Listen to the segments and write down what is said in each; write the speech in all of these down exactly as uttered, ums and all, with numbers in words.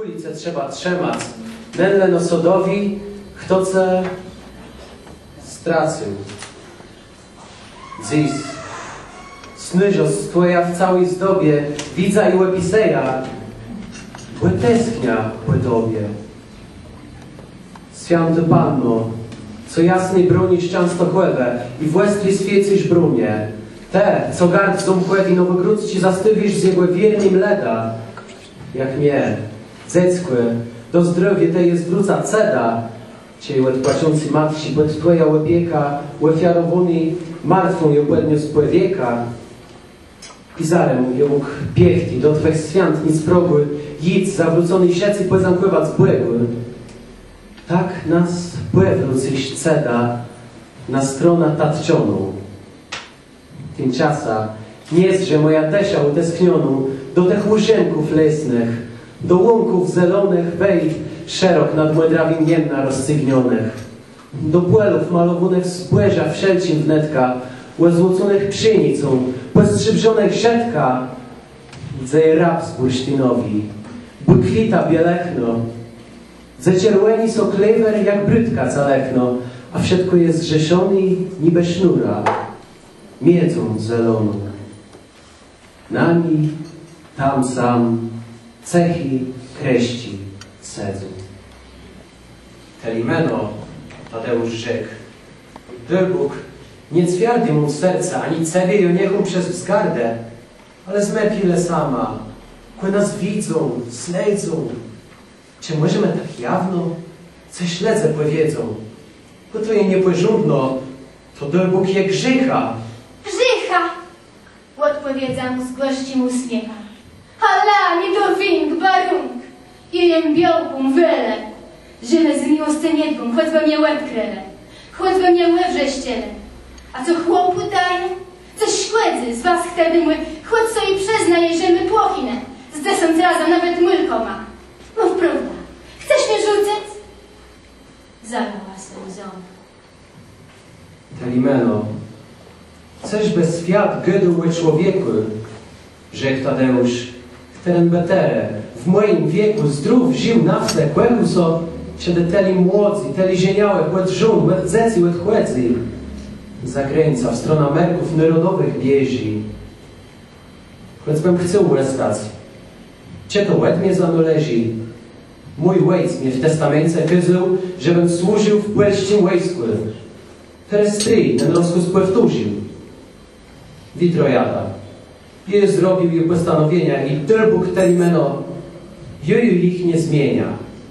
kulice trzeba trzymać. Nenle nosodowi, kto ce stracił. Dziś snyżos twoja w całej zdobie, widza i łepiseja, błe tęsknia po tobie. Święty Panno, co jasnej bronisz często chłewę i w łestwie świecisz brunie. Te, co gard w domkłewi nowogródzci zastywisz z jego wiernym leda. Jak mnie, dzeckły, do zdrowie tej jest wróca ceda. Ciej łed płaczący matci, pod twoja łepieka, łefiarowuni martwą ją błędnią z płewieka. I zarem ją mógł piechti do twych świąt nic progły, jidz zawrócony siecy płezankować błegły. Tak nas płewrócyś ceda na stronę tatcioną. Tymczasa nie jest, że moja tesia utęsknioną do tych łużenków lesnych, do łąków zelonych wejdź szerok nad młodrawim niemna rozcygnionych, do płelów malowanych z płeża wszelcim wnetka, łezłoconych pszenicą, postrzybrzonych rzetka, dzeje rab z bursztynowi, błykwita bielechno, zacierłeni so klewer jak brydka calechno, a wszystko jest zrzeszony niby sznura, miedzą zeloną. Nami, tam sam, cechy kreści sedzą. Telimeno, Tadeusz rzekł, Dybóg nie twierdzi mu serca, ani cebie i niechą przez wzgardę, ale zmepile sama, kły nas widzą, slejdzą. Czy możemy tak jawno, co śledze powiedzą? Bo to je nie pożądno, to Dybóg je grzycha. Grzycha! Odpowiedza mu z gościem uśmiecha. Hala, nie do wink, barunk! Jejem białką wele, żyle z miłoscenierką, choćby mnie łeb krele, choćby mnie łeb wrześciele. A co chłopu daje? Co śledzy z was wtedy my, choć sobie przyznaje, że my płochinę, z desąc razem nawet mylko ma. Mów prawda, chcesz mnie rzucać? Zalała się łzą. Telimeno, chcesz bez świat gydły człowieku, rzekł Tadeusz, którym betere, w moim wieku zdrów żył nawce, kłechu so, kiedy teli młodzi, teli zieniałe, łed żon, łed dzeci, łed chłedzi. Zagranica w stronę Ameryków narodowych bieži. Choćbym chciał łeskać. Cie to łed mnie zanoleży. Mój łejc mnie w testamencie kazał, żebym służył w płelścim wojsku. Teraz stryj ten rozkaz powtórzył. Witrojada. Je zrobił jej postanowienia i Dybóg Telimeno joju ich nie zmienia.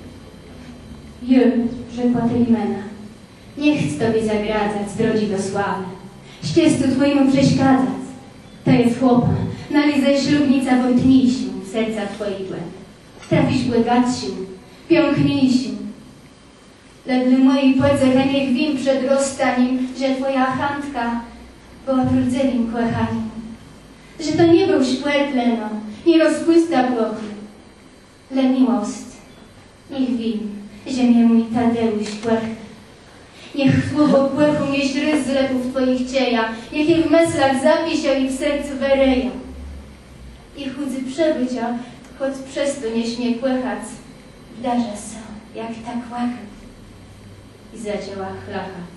Ju, rzekła Telimena. Nie chcę tobie zagradzać z drodzi do sławy. Ściestu twojemu przeszkadzać. To jest chłopa, nalizaj ślubnica wątniejsiu w serca twojego. Trafisz błygatsiu, piękniejsiu. Ledwie mojej płedze niech win przed rozstaniem, że twoja chantka była trudzelym kłechaniem. Że to nie był szpłet leno, nie rozpłysta blochy. Le miłost, niech win, ziemię mój Tadeusz płechnie. Niech słowo płechu nieść rys z lepów twoich cieja, niech je w myślach zapisiał i w sercu wereja. I chudzy przebycia, choć przez to nie śmie płechać, wdarza są, jak tak łachać. I zaczęła chlachać.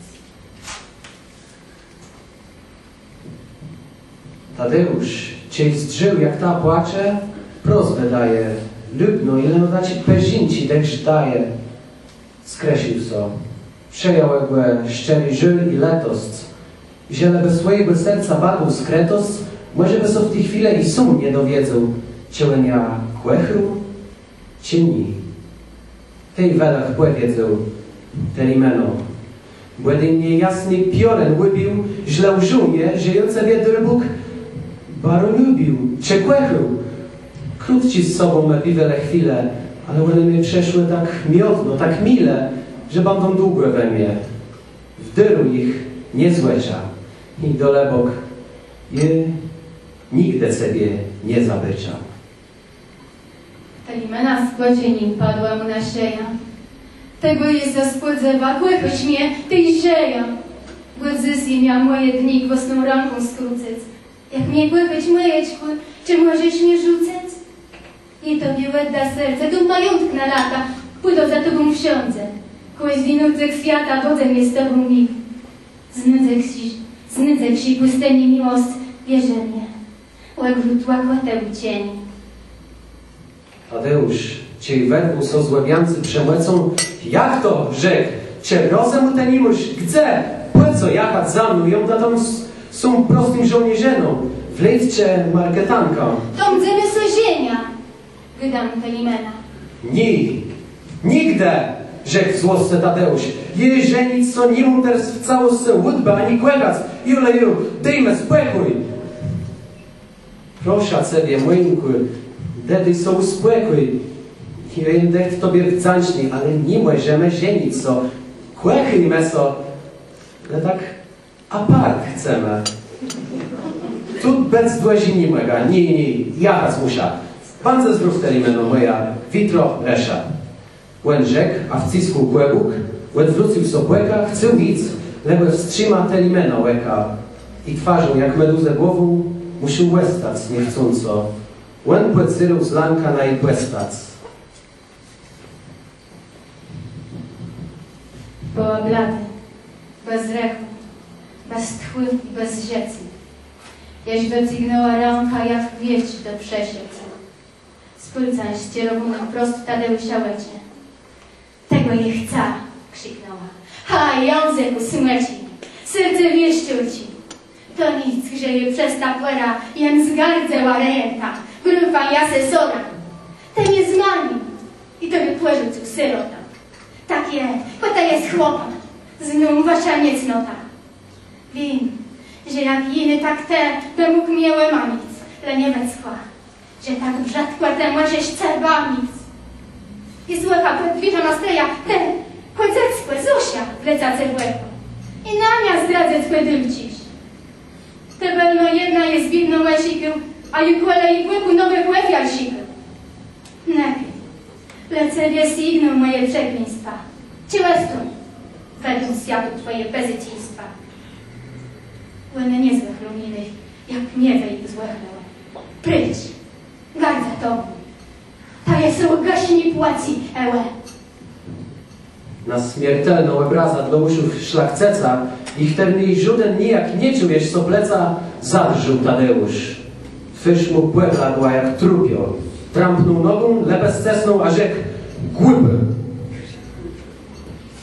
Tadeusz cię zdrzył, jak ta płacze, prośbę daje, lubno, ile no da ci peżinci, dekż daje. Skreślił so. Przejął jakby szczery żyl i letost. Ziele bez swojego serca badł skretos, może by so w tej chwili i sum nie dowiedzą, cielen ja kłechył, cieni. Tej welach płewiedzą, Telimeno. Błedy mnie jasny pioren łybił, źle żumie, żyjące wie Dybóg, baro lubił, cze kłechył. Krótci z sobą me wiele chwile, ale one mnie przeszły tak miodno, tak mile, że będą długo we mnie. W dyru ich nie złecza i dolebok je nigdy sobie nie zabycza. Telimena z kładzienim padła mu na szeja. Tego jest za spodzewa, kłechoś mnie, tej zieja. Głedzysy miał moje dni własną ręką skrócić. Jak mnie kłechać myjeć, czy możesz mnie rzucać? I tobie łedda serce, do majątek na lata, pójdą za tobą wsiądzę. Kołeś winucek świata, wodzem jest tobą mig. Znudzę ksi, znudzę ksi pustyni miłost, wierzę mnie. Łeglut łakłatę cieni. Tadeusz, ciej werwu so złebiancy przemłecą, jak to, rzekł, cie rozem ten imuś, gdzie, po co jechać za mną, ją da tam są prostym żołnierzeną, wlejdźcie marketanką. Tom dzemy sozienia, wydam Telimena. Ni, nigdy, rzekł złosce Tadeusz, jej żenic co nie mu teraz w całostce łudbę, ani kłekac, juleju, dejme spłekuj. Proszę ciebie, mojinku, dedy są spłekuj. I dech tobie wcańczniej, ale nie możemy żenić co, kłechy meso, ale tak apart chcemy. Tu bez dłezi nie mega, nie, nie, jachać musia. Pan ze zdrów telimeno moja, witro resza. Łen rzekł, a w cisku kłebuk, łen wrócił so błeka, chce nic, lecz wstrzyma telimeno łeka. I twarzą, jak meduzę głową, musiał łestać niechcąco. Łen płecyrył z lanka na jej płestac. Była blady, bez rechu, bez tchły i bez rzecy. Jeź docygnęła ręka, jak wieść do przesiec. Spylcań ścierobunek prost Tadeusza łecie. Tego nie chcę, krzyknęła. Ha, język usmyci, serce wieszczył ci. To nic, grzeje przez ta płera, jem zgardzę ręka, grupa jasesora. Ten jest mami i to wypłerzył syrota. Tak je, bo to jest chłopa, znów wasza niecnota. Wiem, że jak inny tak te, by mógł miałe mamic, le nie węskła, że tak brzadkła te możesz cerbamic. I słycha predwierza nastreja, ten, końceckłe, Zosia, wleca cebłeko. I na mnie zdradzę twój dymciś. Te belno jedna jest biedną łesikę, a jukole i błyku nowe błefiarsikę. Najpierw, lecę wiesigną moje przekleństwa. Cielestą, według zjadu twoje bezyciństwa. Łeny niezłych luminy, jak miewe ich złechnęły. Pryć, gardza tobą. Ta jest gaśni płaci, ełe. Na śmiertelną obraza dla uszów szlachceca ich terny żuden nijak nie czujesz so pleca, zadrżył Tadeusz. Twyż mu płewla była jak trupio. Trampnął nogą, lepę scesnął, a rzekł, głuby.